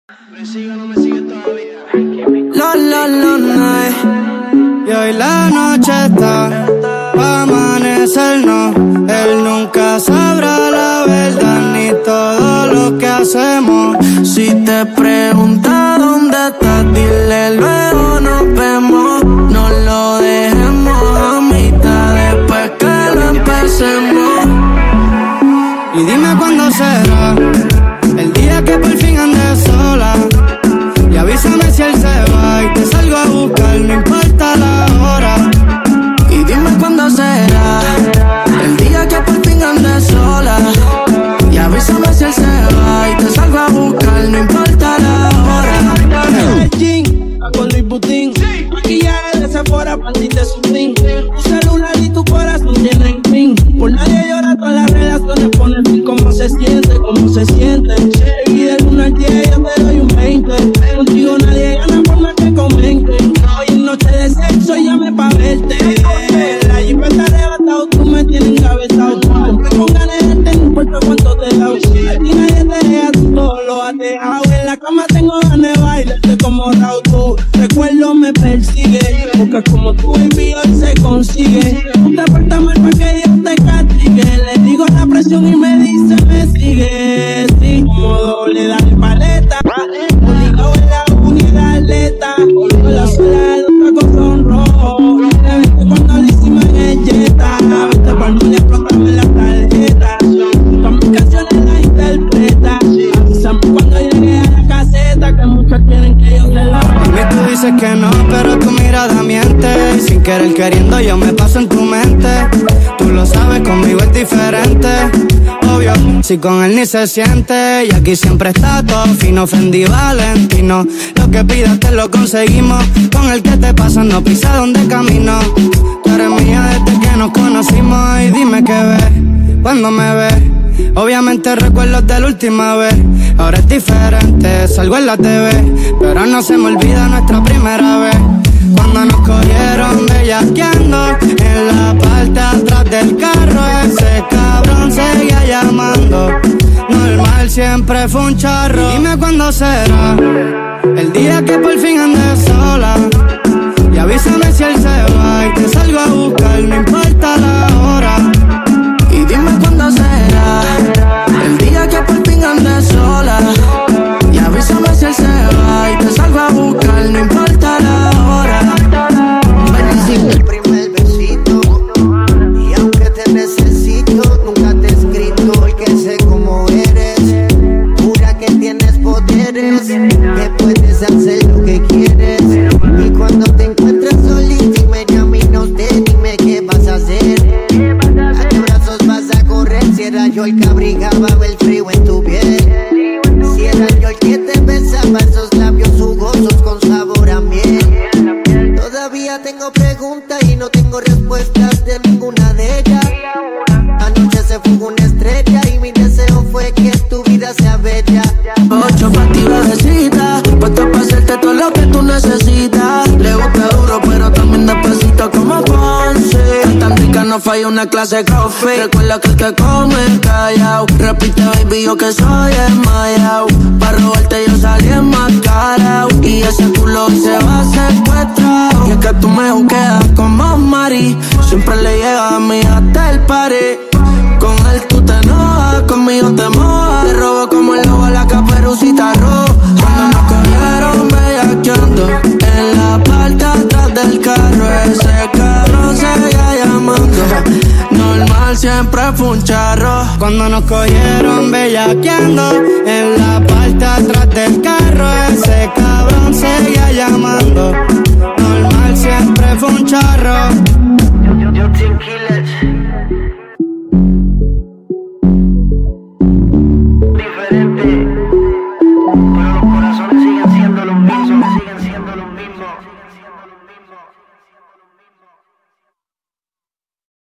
¿Me sigue o no me sigue todavía? Y hoy la noche está pa' amanecernos. Él nunca sabrá la verdad ni todo lo que hacemos. Si te pregunta dónde estás, dile luego nos vemos. No lo dejemos a mitad después que lo empecemos. Y dime cuándo será el día que por fin andes sola. Y avísame si él se va y te salgo a buscar, no importa la hora. Y dime cuándo será el día que por fin andes sola. Y avísame si él se va y te salgo a buscar, no importa la hora. El jean, con Luis Butín, maquillaje de Sephora, panty de Supreme. Tu celular y tu corazón tienen pin. Por nadie llora, todas las relaciones ponen fin. ¿Cómo se siente? ¿Cómo se siente? Y del 1 al 10 yo te doy un 20. Contigo nadie gana por más que comenten. Hoy en noche de sexo llame pa' verte. La jeep está arrebatado, tú me tienes encabezado. Compré con ganas de no importa cuánto te da. A ti nadie te deja, tú todo lo has dejado. En la cama tengo ganas de bailarte como Raúl. Recuerdo me persigue, porque como tú envío él se consigue. Tú te portas mal pa' que Dios te castigue. Le digo la presión y me dice me sigue. Sí, como doble dale paleta. Obligado en la unidad atleta. Con la suela de los tacos son rojos. Te viste cuando le hicimos en el Jetta. Viste por no le explotame la tarjeta. Todas mis canciones las interpreta. Avísame cuando llegue a la caseta, que muchos quieren que yo se la. Mami, tú dices que no, pero tu mirada miente. Y sin querer queriendo yo me paso en tu mente. Tú lo sabes, conmigo es diferente. Obvio, si con él ni se siente. Y aquí siempre está todo fino, Fendi Valentino. Lo que pidas te lo conseguimos. Con el que te pasa no pisa donde camino. Tú eres mía desde que nos conocimos. Y dime qué ves cuando me ves. Obviamente recuerdos de la última vez. Ahora es diferente, salgo en la TV. Pero no se me olvida nuestra primera vez. Cuando nos cogieron bellaqueando en la parte atrás del carro. Ese cabrón seguía llamando. Normal, siempre fue un charro. Dime cuándo será el día que por fin andes sola. Y avísame si él se va y te salgo a buscar, no importa la hora. Y dime cuándo será el día que por fin andes sola. Y avísame si él se va y te salgo a buscar, no importa la hora. El primer besito, y aunque te necesito, nunca te he escrito porque sé cómo eres. Jura que tienes poderes, que puedes hacer lo que quieres. Y cuando te encuentres solita y me llames, no sé, dime qué vas a hacer. ¿A qué brazos vas a correr? Si era yo el que abrigaba el frío en tu piel. Si era yo el que te besaba esos labios jugosos con sabor a miel. Todavía tengo preguntas y no tengo respuestas de ninguna de ellas. Anoche se fugó una estrella y mi deseo fue que tu vida sea bella. 8 pa' ti, bebecita, puesto pa' hacerte todo lo que tú necesitas. Le gusta duro, pero también despacito como Ponce. Tan rica no falla una clase de coffee. Recuerda que el que come callao. Repite, baby, yo que soy desmayao. Pa' robarte yo salí enmascarao. Y ese culo hoy se va secuestrado. Y es que tú me juqueas como Mari. Siempre le llega a mí hasta el party. Con él tú te enojas, conmigo te mojas. Te robo como el lobo a la caperucita roja. Cuando nos cogieron bellaqueando en la parte atrás del carro. Ese cabrón seguía llamando. Normal, siempre fue un charro. Cuando nos cogieron bellaqueando en la parte atrás del carro. Ese cabrón seguía llamando.